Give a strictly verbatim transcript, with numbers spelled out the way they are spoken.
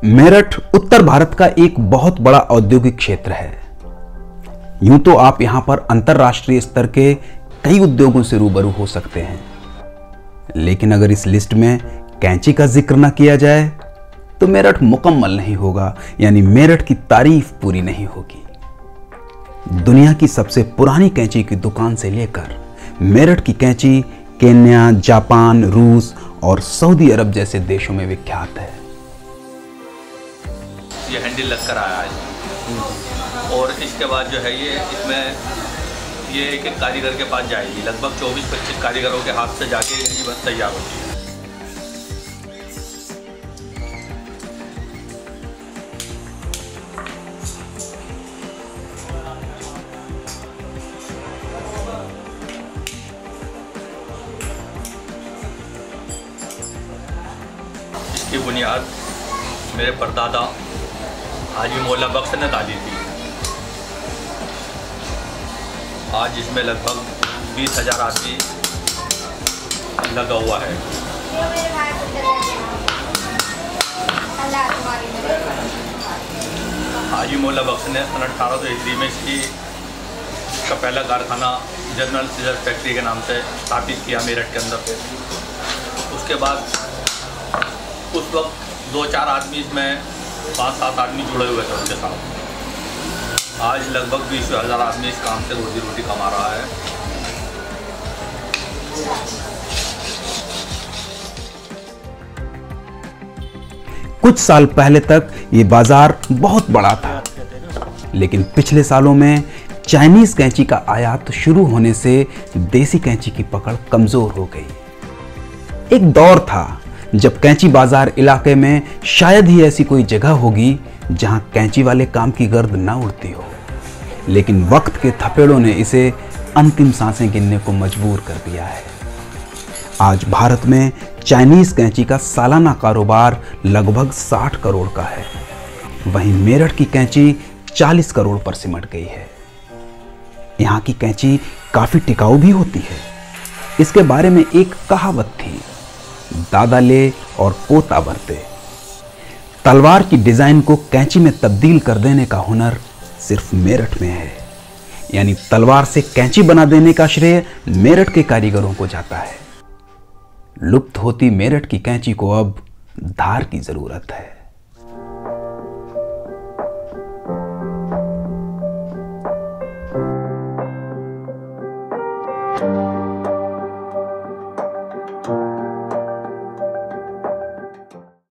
मेरठ उत्तर भारत का एक बहुत बड़ा औद्योगिक क्षेत्र है। यूं तो आप यहां पर अंतरराष्ट्रीय स्तर के कई उद्योगों से रूबरू हो सकते हैं, लेकिन अगर इस लिस्ट में कैंची का जिक्र न किया जाए तो मेरठ मुकम्मल नहीं होगा, यानी मेरठ की तारीफ पूरी नहीं होगी। दुनिया की सबसे पुरानी कैंची की दुकान से लेकर मेरठ की कैंची केन्या, जापान, रूस और सऊदी अरब जैसे देशों में विख्यात है। ये हैंडल लगकर आया है और इसके बाद जो है ये इसमें ये एक एक कारीगर के पास जाएगी। लगभग चौबीस पच्चीस कारीगरों के हाथ से जाके ये बस तैयार होती है। इसकी बुनियाद मेरे परदादा हाजी मौला बख्श ने डाली थी। आज इसमें लगभग बीस हजार आदमी लगा हुआ है। हाजी मौला बख्श ने सन अठारह सौ ईस्वी में इसकी का पहला कारखाना जनरल सीजर फैक्ट्री के नाम से स्थापित किया मेरठ के अंदर। उसके बाद उस वक्त दो चार आदमी इसमें पाँच सात आदमी जुड़े हुए थे उनके साथ। आज लगभग बीस हज़ार आदमी इस काम से रोजी रोटी कमा रहा है। कुछ साल पहले तक ये बाजार बहुत बड़ा था, लेकिन पिछले सालों में चाइनीज कैंची का आयात शुरू होने से देसी कैंची की पकड़ कमजोर हो गई। एक दौर था जब कैंची बाजार इलाके में शायद ही ऐसी कोई जगह होगी जहां कैंची वाले काम की गर्द ना उड़ती हो, लेकिन वक्त के थपेड़ों ने इसे अंतिम सांसें गिनने को मजबूर कर दिया है। आज भारत में चाइनीज कैंची का सालाना कारोबार लगभग साठ करोड़ का है, वहीं मेरठ की कैंची चालीस करोड़ पर सिमट गई है। यहाँ की कैंची काफी टिकाऊ भी होती है। इसके बारे में एक कहावत थी, दादा ले और पोता बरते। तलवार की डिजाइन को कैंची में तब्दील कर देने का हुनर सिर्फ मेरठ में है, यानी तलवार से कैंची बना देने का श्रेय मेरठ के कारीगरों को जाता है। लुप्त होती मेरठ की कैंची को अब धार की जरूरत है।